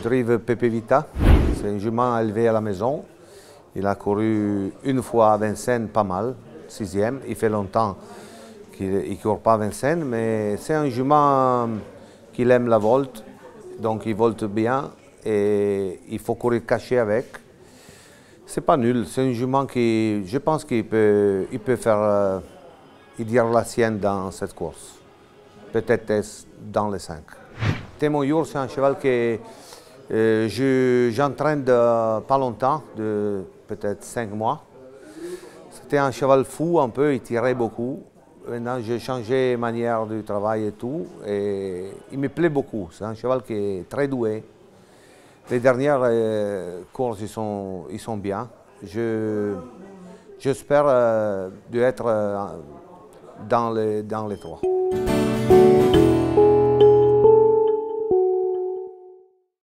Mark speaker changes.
Speaker 1: drive Pepe Vita. C'est un jument élevé à la maison. Il a couru une fois à Vincennes, pas mal, 6e. Il fait longtemps qu'il ne court pas à Vincennes, mais c'est un jument qui aime la volte, donc il volte bien et il faut courir caché avec. C'est pas nul, c'est un jument qui, je pense qu'il peut faire, il dire la sienne dans cette course. Peut-être dans les 5. Temoyour, c'est un cheval que j'entraîne pas longtemps, de peut-être 5 mois. C'était un cheval fou un peu, il tirait beaucoup. Maintenant, j'ai changé manière de travail et tout, et il me plaît beaucoup. C'est un cheval qui est très doué. Les dernières courses, ils sont bien. J'espère d'être dans les 3.